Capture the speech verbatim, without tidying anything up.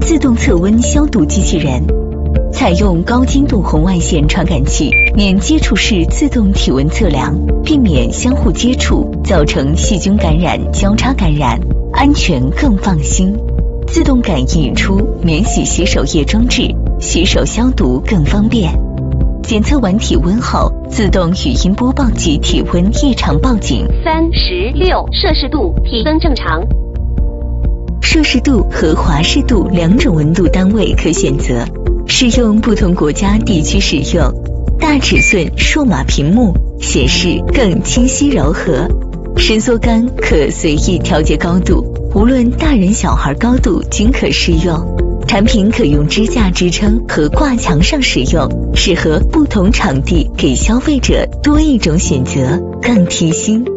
自动测温消毒机器人，采用高精度红外线传感器，免接触式自动体温测量，避免相互接触造成细菌感染、交叉感染，安全更放心。自动感应出免洗洗手液装置，洗手消毒更方便。检测完体温后，自动语音播报及体温异常报警。 三十六摄氏度，体温正常。 摄氏度和华氏度两种温度单位可选择，适用不同国家地区使用。大尺寸数码屏幕显示更清晰柔和，伸缩杆可随意调节高度，无论大人小孩高度均可适用。产品可用支架支撑和挂墙上使用，适合不同场地，给消费者多一种选择，更贴心。